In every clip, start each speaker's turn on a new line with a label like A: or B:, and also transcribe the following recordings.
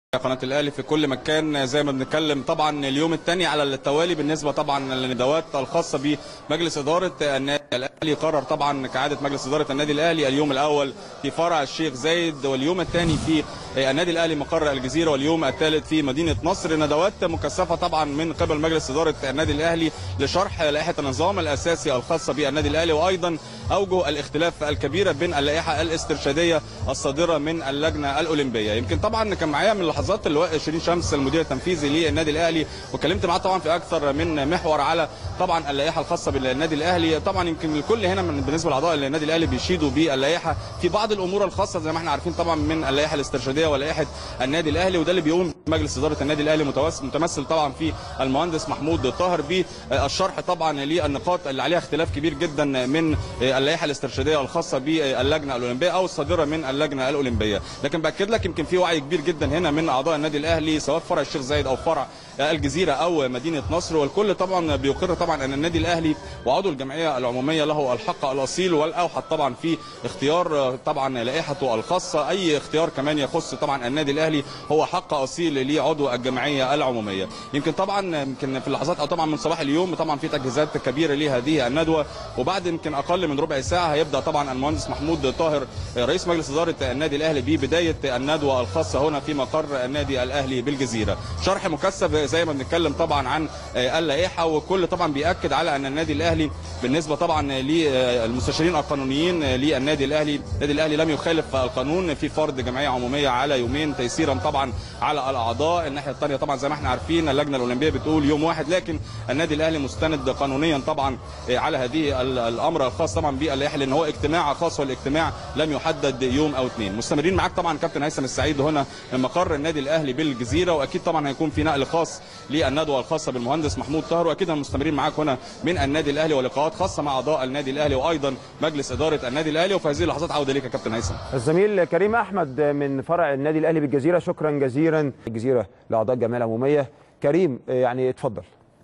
A: قناة الأهلي في كل مكان. زي ما بنتكلم طبعا اليوم الثاني على التوالي بالنسبة طبعا للندوات الخاصة بمجلس إدارة النادي الأهلي. قرر طبعا كعادة مجلس إدارة النادي الأهلي اليوم الأول في فرع الشيخ زايد، واليوم الثاني في النادي الأهلي مقر الجزيرة، واليوم الثالث في مدينة نصر. ندوات مكثفة طبعا من قبل مجلس إدارة النادي الأهلي لشرح لائحة النظام الأساسي الخاصة بالنادي الأهلي، وأيضا أوجه الاختلاف الكبيرة بين اللائحة الاسترشادية الصادرة من اللجنة الأولمبية. يمكن طبعا كان معايا من لحظات اللواء شيرين شمس المدير التنفيذي للنادي الاهلي، وكلمت معاه طبعا في اكثر من محور على طبعا اللائحه الخاصه بالنادي الاهلي. طبعا يمكن الكل هنا بالنسبه لاعضاء النادي الاهلي بيشيدوا باللائحه في بعض الامور الخاصه زي ما احنا عارفين طبعا من اللائحه الاسترشاديه ولائحه النادي الاهلي، وده اللي بيقوم مجلس اداره النادي الاهلي متمثل طبعا في المهندس محمود الطاهر بالشرح طبعا للنقاط اللي عليها اختلاف كبير جدا من اللائحه الاسترشاديه الخاصه باللجنه الاولمبيه او الصادره من اللجنه الاولمبيه. لكن باكد لك يمكن في وعي كبير جدا هنا من اعضاء النادي الاهلي سواء فرع الشيخ زايد او فرع الجزيره او مدينه نصر، والكل طبعا بيقر طبعا ان النادي الاهلي وعضو الجمعيه العموميه له الحق الاصيل والاوحد طبعا في اختيار طبعا لائحته الخاصه. اي اختيار كمان يخص طبعا النادي الاهلي هو حق اصيل لعضو الجمعيه العموميه. يمكن في اللحظات او طبعا من صباح اليوم طبعا في تجهيزات كبيره لهذه الندوه، وبعد يمكن اقل من ربع ساعه هيبدا طبعا المهندس محمود طاهر رئيس مجلس اداره النادي الاهلي ببدايه الندوه الخاصه هنا في مقر النادي الاهلي بالجزيره. شرح مكثف زي ما بنتكلم طبعا عن اللائحه، والكل طبعا بياكد على ان النادي الاهلي بالنسبه طبعا للمستشارين القانونيين للنادي الاهلي، النادي الاهلي لم يخالف القانون في فرض جمعيه عموميه على يومين تيسيرا طبعا على الاعضاء. الناحيه الثانيه طبعا زي ما احنا عارفين اللجنه الاولمبيه بتقول يوم واحد، لكن النادي الاهلي مستند قانونيا طبعا على هذه الامر الخاص طبعا باللائحه، لان هو اجتماع خاص والاجتماع لم يحدد يوم او اثنين. مستمرين معاك طبعا كابتن هيثم السعيد هنا من مقر النادي الاهلي بالجزيره، واكيد طبعا هيكون في نقل خاص للندوه الخاصه بالمهندس محمود طاهر، واكيد مستمرين معاك هنا من النادي الاهلي ولقاءات خاصه مع اعضاء النادي الاهلي وايضا مجلس اداره النادي الاهلي. وفي هذه اللحظات عوده ليك يا كابتن هيثم.
B: الزميل كريم احمد من فرع النادي الاهلي بالجزيره، شكرا جزيلا الجزيره لاعضاء الجمعيه العموميه. كريم يعني اتفضل.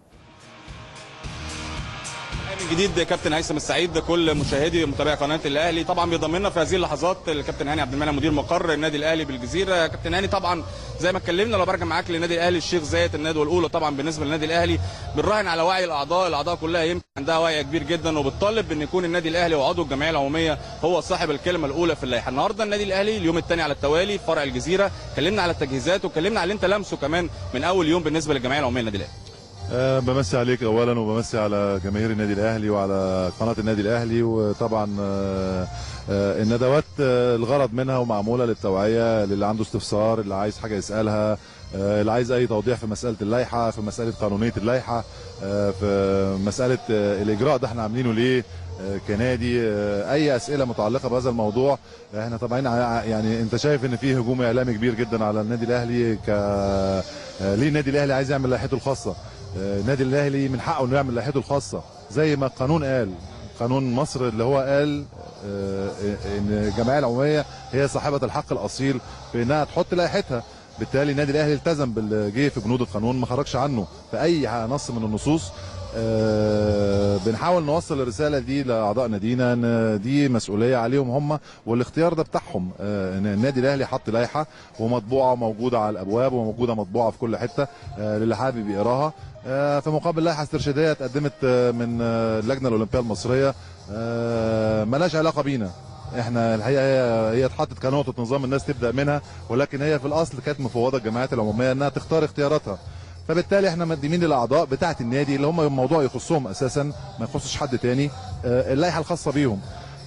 A: من جديد كابتن هيثم السعيد، كل مشاهدي ومتابعي قناه الاهلي طبعا بيضمنا في هذه اللحظات الكابتن هاني عبد المنعم مدير مقر النادي الاهلي بالجزيره. كابتن هاني طبعا زي ما اتكلمنا لو برجع معاك للنادي الاهلي الشيخ زايد الندوه الاولى طبعا بالنسبه للنادي الاهلي بنراهن على وعي الاعضاء كلها يمكن عندها وعي كبير جدا، وبتطالب ان يكون النادي الاهلي وعضو الجمعيه العموميه هو صاحب الكلمه الاولى في اللائحه. النهارده النادي الاهلي اليوم الثاني على التوالي في فرع الجزيره، اتكلمنا على التجهيزات واتكلمنا على اللي انت لمسه كمان من اول يوم بالنسبه للجمعيه العموميه للنادي الاهلي.
C: بمسي عليك اولا وبمسي على جماهير النادي الاهلي وعلى قناه النادي الاهلي. وطبعا الندوات الغرض منها ومعموله للتوعيه للي عنده استفسار، اللي عايز حاجه يسالها، اللي عايز اي توضيح في مساله اللائحه، في مساله قانونيه اللائحه، في مساله الاجراء ده احنا عاملينه ليه كنادي، اي اسئله متعلقه بهذا الموضوع. احنا طبعا يعني انت شايف ان في هجوم اعلامي كبير جدا على النادي الاهلي ليه النادي الاهلي عايز يعمل لائحته الخاصه. النادي الاهلي من حقه انه يعمل لائحته الخاصه زي ما القانون قال، قانون مصر اللي هو قال ان الجمعيه العموميه هي صاحبه الحق الاصيل في انها تحط لائحتها. بالتالي النادي الاهلي التزم باللي في بنود القانون، ما خرجش عنه في اي نص من النصوص. بنحاول نوصل الرساله دي لاعضاء نادينا ان دي مسؤوليه عليهم هم، والاختيار ده بتاعهم. ان النادي الاهلي حط لائحه ومطبوعه وموجوده على الابواب وموجوده مطبوعه في كل حته للي حابب يقراها. في مقابل لائحه استرشاديه اتقدمت من اللجنه الاولمبيه المصريه مالهاش علاقه بينا. احنا الحقيقه هي اتحطت كنقطه نظام الناس تبدا منها، ولكن هي في الاصل كانت مفوضه الجمعيات العموميه انها تختار اختياراتها. فبالتالي احنا مقدمين للاعضاء بتاعه النادي اللي هم الموضوع يخصهم اساسا ما يخصش حد تاني اللائحه الخاصه بيهم.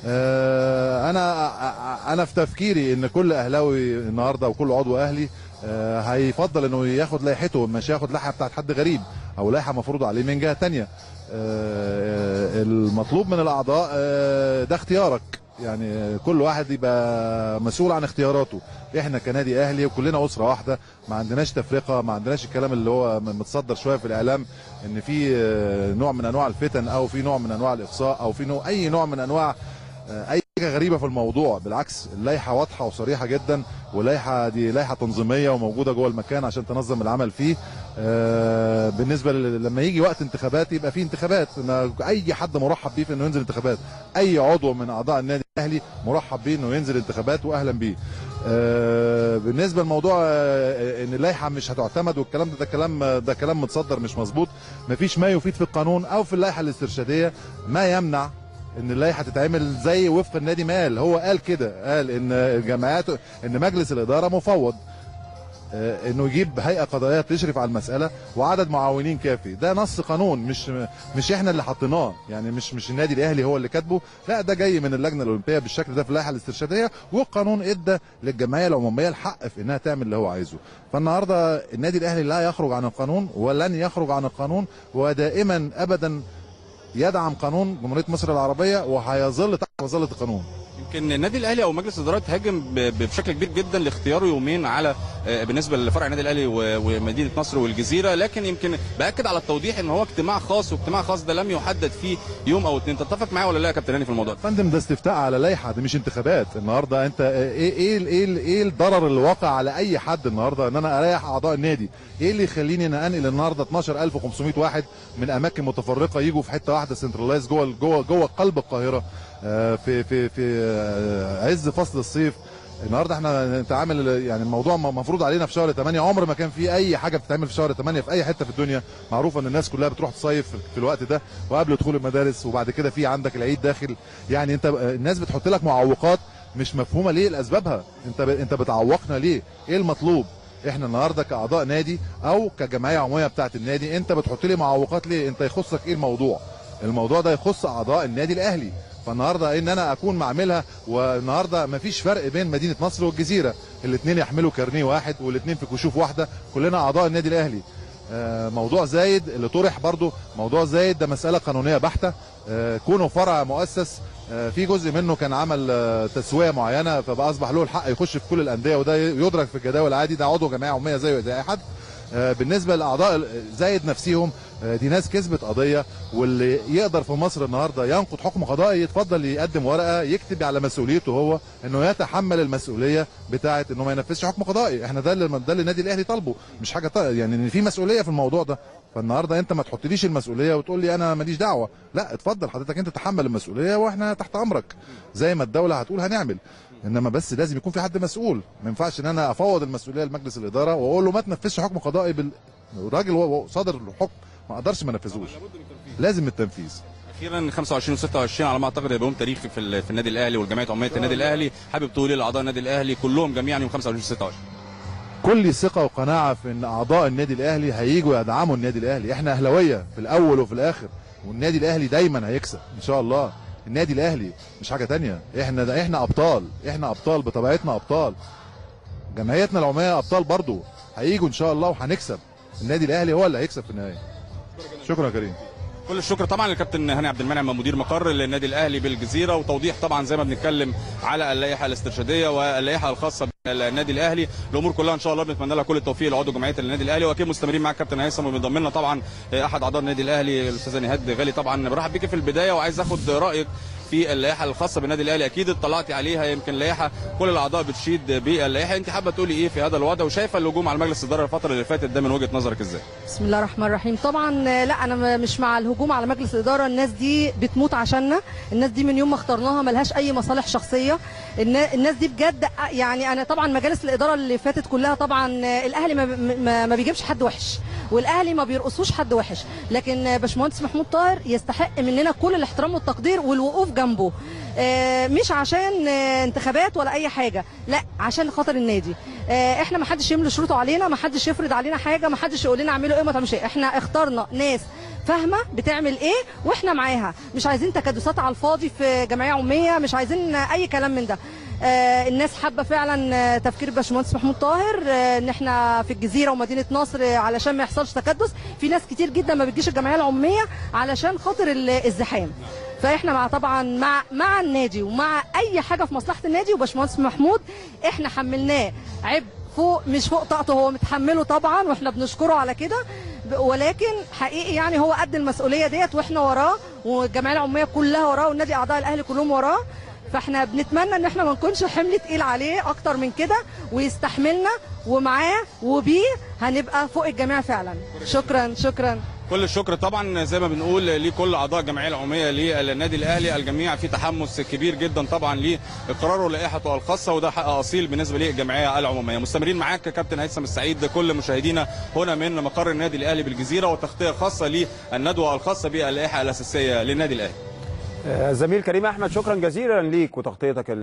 C: انا في تفكيري ان كل اهلاوي النهارده وكل عضو اهلي هيفضل انه ياخد لائحته، مش ياخد لائحه بتاعت حد غريب او لائحه مفروضه عليه من جهه تانيه. المطلوب من الاعضاء ده اختيارك، يعني كل واحد يبقى مسؤول عن اختياراته. احنا كنادي اهلي وكلنا اسره واحده، ما عندناش تفرقه، ما عندناش الكلام اللي هو متصدر شويه في الاعلام ان في نوع من انواع الفتن او في نوع من انواع الاقصاء او في اي نوع من انواع اي حاجه غريبه في الموضوع. بالعكس اللائحه واضحه وصريحه جدا، واللائحه دي لائحه تنظيميه وموجوده جوه المكان عشان تنظم العمل فيه. بالنسبه لما يجي وقت انتخابات يبقى في انتخابات، اي حد مرحب بيه في انه ينزل انتخابات، اي عضو من اعضاء النادي الاهلي مرحب بيه انه ينزل انتخابات واهلا بيه. بالنسبه لموضوع ان اللائحه مش هتعتمد والكلام ده كلام متصدر مش مظبوط. مفيش ما يفيد في القانون او في اللائحه الاسترشاديه ما يمنع ان اللائحه تتعمل زي وفق النادي ما قال. هو قال كده، قال ان الجمعيات، ان مجلس الاداره مفوض انه يجيب هيئه قضائيه تشرف على المساله وعدد معاونين كافي. ده نص قانون، مش احنا اللي حطيناه، يعني مش النادي الاهلي هو اللي كاتبه، لا ده جاي من اللجنه الاولمبيه بالشكل ده في اللائحه الاسترشاديه، والقانون ادى للجمعيه العموميه الحق في انها تعمل اللي هو عايزه. فالنهارده النادي الاهلي لا يخرج عن القانون ولن يخرج عن القانون، ودائما ابدا يدعم قانون جمهوريه مصر العربيه وهيظل تحت مظله القانون.
A: يمكن النادي الاهلي او مجلس الاداره تهاجم بشكل كبير جدا لاختياره يومين على بالنسبه لفرع النادي الاهلي ومدينه نصر والجزيره، لكن يمكن باكد على التوضيح ان هو اجتماع خاص، واجتماع خاص ده لم يحدد فيه يوم او اثنين. تتفق معايا ولا لا يا كابتن هاني في الموضوع ده؟
C: فندم ده استفتاء على لائحه، دي مش انتخابات. النهارده انت ايه الضرر اللي واقع على اي حد النهارده ان انا اريح اعضاء النادي؟ ايه اللي يخليني ان انقل النهارده 12500 واحد من اماكن متفرقه يجوا في حته واحده سنترلايز جوه قلب القاهره في عز فصل الصيف؟ النهارده احنا نتعامل، يعني الموضوع مفروض علينا في شهر 8. عمر ما كان في اي حاجه بتتعمل في شهر 8 في اي حته في الدنيا. معروف ان الناس كلها بتروح تصيف في الوقت ده وقبل دخول المدارس، وبعد كده في عندك العيد داخل. يعني انت الناس بتحط لك معوقات مش مفهومه ليه الاسبابها. انت بتعوقنا ليه؟ ايه المطلوب؟ احنا النهارده كاعضاء نادي او كجمعيه عموميه بتاعه النادي، انت بتحط لي معوقات ليه؟ انت يخصك ايه الموضوع؟ الموضوع ده يخص اعضاء النادي الاهلي. فالنهارده ان انا اكون معملها، والنهارده مفيش فرق بين مدينه نصر والجزيره، الاثنين يحملوا كارنيه واحد والاثنين في كشوف واحده، كلنا اعضاء النادي الاهلي. موضوع زايد اللي طرح برضو، موضوع زايد ده مساله قانونيه بحته. كونه فرع مؤسس في جزء منه كان عمل تسويه معينه، فبقى اصبح له الحق يخش في كل الانديه، وده يدرك في الجداول العادي، ده عضو جمعيه عموميه زي اي حد. بالنسبه لاعضاء زايد نفسهم، دي ناس كسبت قضيه، واللي يقدر في مصر النهارده ينقض حكم قضائي يتفضل يقدم ورقه يكتب على مسؤوليته هو انه يتحمل المسؤوليه بتاعه انه ما ينفذش حكم قضائي. احنا ده اللي النادي الاهلي طالبه، مش حاجه يعني ان في مسؤوليه في الموضوع ده. فالنهارده انت ما تحطليش المسؤوليه وتقول لي انا ماليش دعوه، لا اتفضل حضرتك انت تحمل المسؤوليه واحنا تحت امرك زي ما الدوله هتقول هنعمل. انما بس لازم يكون في حد مسؤول، ما ينفعش ان انا افوض المسؤوليه لمجلس الاداره واقول له ما تنفذش حكم قضائي الراجل صادر الحكم ما اقدرش ما انفذوش، لازم التنفيذ.
A: اخيرا 25 و26 على ما اعتقد هيبقى يوم تاريخي في النادي الاهلي والجمعيه عموميه النادي الاهلي، حابب تقول ايه لاعضاء النادي الاهلي كلهم جميعا يوم 25 و26؟
C: كل ثقه وقناعه في ان اعضاء النادي الاهلي هييجوا يدعموا النادي الاهلي. احنا اهلاويه في الاول وفي الاخر، والنادي الاهلي دايما هيكسب ان شاء الله. النادي الاهلي مش حاجه تانية، احنا ابطال، احنا ابطال بطبيعتنا، ابطال جمعيتنا العموميه، ابطال برضو هييجوا ان شاء الله وهنكسب. النادي الاهلي هو اللي هيكسب في النهايه. شكرا يا كريم.
A: كل الشكر طبعا للكابتن هاني عبد المنعم مدير مقر النادي الاهلي بالجزيره، وتوضيح طبعا زي ما بنتكلم على اللائحه الاسترشاديه واللائحه الخاصه بالنادي الاهلي. الامور كلها ان شاء الله بنتمنى لها كل التوفيق لعضو جمعيه النادي الاهلي، واكيد مستمرين مع الكابتن هيثم، وبينضم لنا طبعا احد اعضاء النادي الاهلي الاستاذ نهاد غالي. طبعا برحب بيك في البدايه وعايز اخد رايك في اللائحه الخاصه بالنادي الاهلي. اكيد اطلعتي عليها، يمكن لائحه كل الاعضاء بتشيد باللائحه، انت حابه تقولي ايه في هذا الوضع، وشايفه الهجوم على مجلس الاداره الفتره اللي فاتت ده من وجهه نظرك ازاي؟
D: بسم الله الرحمن الرحيم. طبعا لا انا مش مع الهجوم على مجلس الاداره، الناس دي بتموت عشاننا، الناس دي من يوم ما اخترناها ملهاش اي مصالح شخصيه، الناس دي بجد. يعني انا طبعا مجالس الاداره اللي فاتت كلها طبعا الاهلي ما بيجيبش حد وحش، والاهلي ما بيرقصوش حد وحش، لكن باشمهندس محمود طاهر يستحق مننا كل الاحترام والتقدير والوقوف جنبه، مش عشان انتخابات ولا اي حاجه، لا عشان خاطر النادي. احنا ما حدش يملي شروطه علينا، ما حدش يفرض علينا حاجه، ما حدش يقول لنا اعملوا ايه وما تعملوش ايه. احنا اخترنا ناس فاهمه بتعمل ايه واحنا معاها، مش عايزين تكدسات على الفاضي في جمعيه عموميه، مش عايزين اي كلام من ده. الناس حابه فعلا تفكير باشمهندس محمود طاهر، ان احنا في الجزيره ومدينه نصر علشان ما يحصلش تكدس. في ناس كتير جدا ما بتجيش الجمعيه العموميه علشان خاطر الزحام، فاحنا طبعا مع النادي ومع اي حاجه في مصلحه النادي. وباشمهندس محمود احنا حملناه عبء مش فوق طاقته، هو متحمله طبعا واحنا بنشكره على كده، ولكن حقيقي يعني هو قد المسؤوليه ديت واحنا وراه، والجمعيه العموميه كلها وراه، والنادي اعضاء الاهلي كلهم وراه. فاحنا بنتمنى ان احنا ما نكونش حمل تقيل عليه اكتر من كده، ويستحملنا، ومعاه وبيه هنبقى فوق الجميع فعلا. شكرا.
A: كل الشكر طبعا زي ما بنقول لكل اعضاء الجمعيه العموميه للنادي الاهلي، الجميع في تحمس كبير جدا طبعا لاقراره لائحته الخاصه، وده حق اصيل بالنسبه للجمعيه العموميه. مستمرين معاك كابتن هيثم السعيد، كل مشاهدينا هنا من مقر النادي الاهلي بالجزيره، وتغطيه خاصه للندوه الخاصه باللائحه الاساسيه للنادي الاهلي.
B: زميل كريم احمد، شكرا جزيلا ليك وتغطيتك